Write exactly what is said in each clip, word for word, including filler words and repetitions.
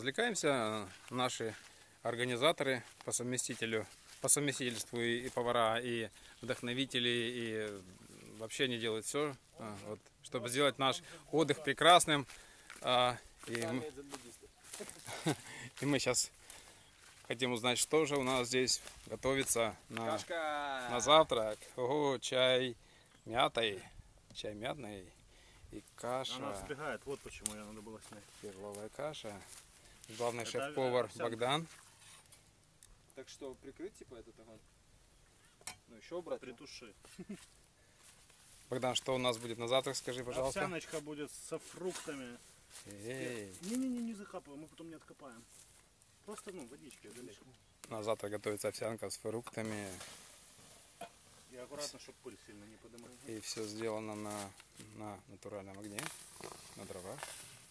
развлекаемся. Наши организаторы по совместителю, по совместительству и, и повара, и вдохновители, и вообще они делают все, вот, чтобы сделать наш отдых прекрасным. И мы, и мы сейчас хотим узнать, что же у нас здесь готовится на, на завтрак. Ого, чай мятой, чай мятный и каша. Она вспягает, вот почему ее надо было снять. Перловая каша. Главный шеф-повар Богдан. Так что прикрыть типа этот огонь? Ну еще убрать? Притуши. Богдан, что у нас будет на завтрак, скажи, пожалуйста. Овсяночка будет со фруктами. Не-не-не, не закапываем, мы потом не откопаем. Просто, ну, водички далеко. На завтрак готовится овсянка с фруктами. И аккуратно, чтобы пыль сильно не поднимала. И все сделано на, на натуральном огне, на дровах.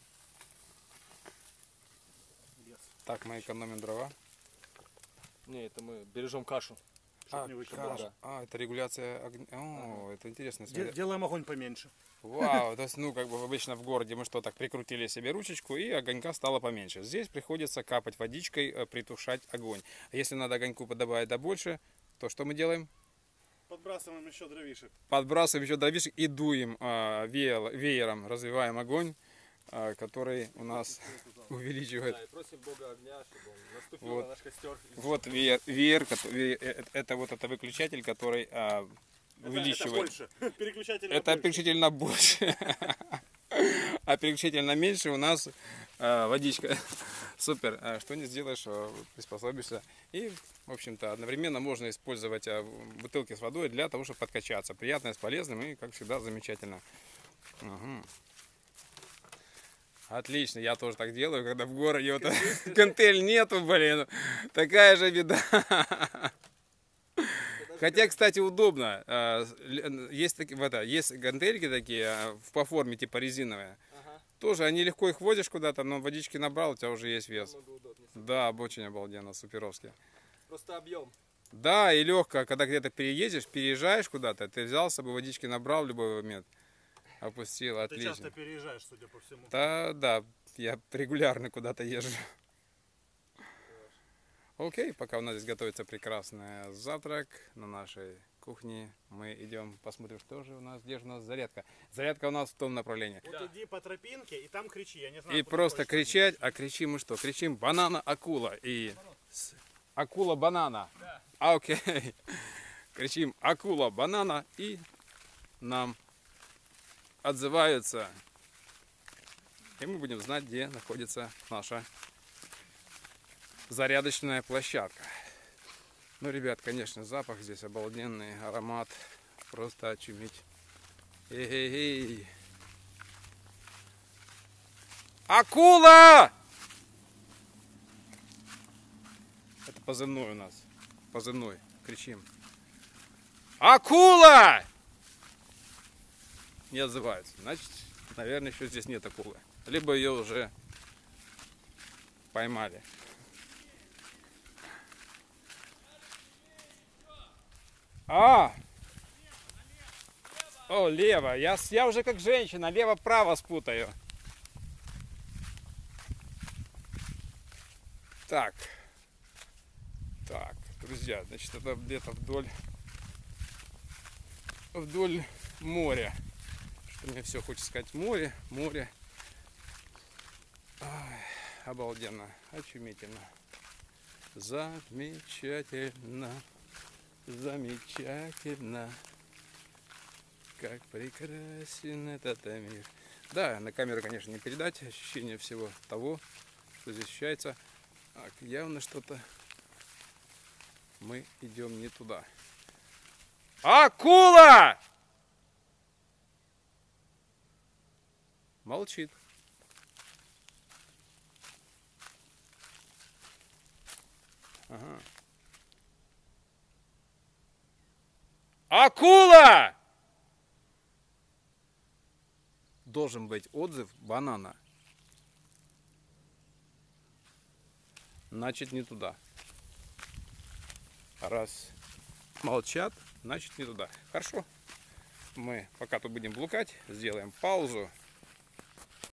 Yes. Так мы экономим дрова. Не, это мы бережем кашу. А, не каша. А, это регуляция огня. О, ага. Это интересно. Дел, делаем огонь поменьше. Вау, то есть, ну, как бы обычно в городе мы что, так прикрутили себе ручечку, и огонька стало поменьше. Здесь приходится капать водичкой, притушать огонь. А если надо огоньку добавить до больше, то что мы делаем? Подбрасываем еще дровишек. Подбрасываем еще дровишек и дуем а, веер, веером, развиваем огонь, а, который у нас увеличивает. Да, и просим Бога огня, чтобы он наступил вот. на наш костер. Вот веер, веер, веер, это вот это выключатель, который а, увеличивает. Это, это больше. Переключатель на это больше. переключитель на больше. А переключатель на меньше у нас водичка. Супер. Что не сделаешь, приспособишься. И, в общем-то, одновременно можно использовать бутылки с водой для того, чтобы подкачаться. Приятное с полезным и, как всегда, замечательно. Угу. Отлично, я тоже так делаю, когда в городе вот гантель нету, блин. Такая же беда. Хотя, кстати, удобно. Есть, такие, это, есть гантельки такие по форме типа резиновые. Ага. Тоже они легко их возишь куда-то, но водички набрал, у тебя уже есть вес. Да, очень обалденно, суперовски. Просто объем. Да, и легко, когда где-то переедешь, переезжаешь куда-то, ты взял с собой водички, набрал в любой момент, опустил, ты отлично. Ты часто переезжаешь, судя по всему. Да, да, я регулярно куда-то езжу. Окей, пока у нас здесь готовится прекрасный завтрак на нашей кухне, мы идем посмотрим, что же у нас, где же у нас зарядка. Зарядка у нас в том направлении. Вот да. Иди по тропинке и там кричи, я не знаю. И просто кричать, а кричим мы что? Кричим банана акула и акула банана. Да. Окей. Кричим акула банана и нам отзываются. И мы будем знать, где находится наша зарядочная площадка. Ну, ребят, конечно, запах здесь обалденный, аромат просто очуметь. Эй-эй-эй! Акула! Это позывной у нас. Позывной. Кричим. Акула! Не отзываются. Значит, наверное, еще здесь нет акулы. Либо ее уже поймали. А! О, лево. Я, я уже как женщина. Лево-право спутаю. Так. Так, друзья, значит, это где-то вдоль вдоль моря. Что мне все хочется сказать. Море, море. Ай, обалденно, очумительно. Замечательно. Замечательно, как прекрасен этот мир. Да, на камеру, конечно, не передать ощущение всего того, что здесь ощущается. Так, явно что-то мы идем не туда. Акула! Молчит. Ага. Акула! Должен быть отзыв банана. Значит, не туда. Раз молчат, значит, не туда. Хорошо. Мы пока тут будем блукать, сделаем паузу